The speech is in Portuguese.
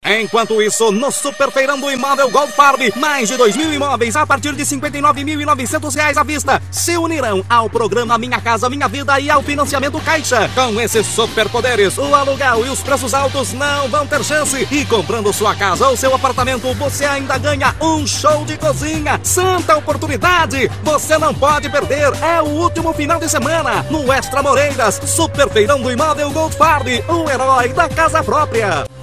Enquanto isso, no Super Feirão do Imóvel Gold Farm, mais de 2.000 imóveis a partir de R$ 59.900 à vista se unirão ao programa Minha Casa Minha Vida e ao financiamento Caixa. Com esses superpoderes, o aluguel e os preços altos não vão ter chance. E comprando sua casa ou seu apartamento, você ainda ganha um show de cozinha. Santa oportunidade! Você não pode perder. É o último final de semana no Extra Moreiras, Super Feirão do Imóvel Gold Farm, o herói da casa própria.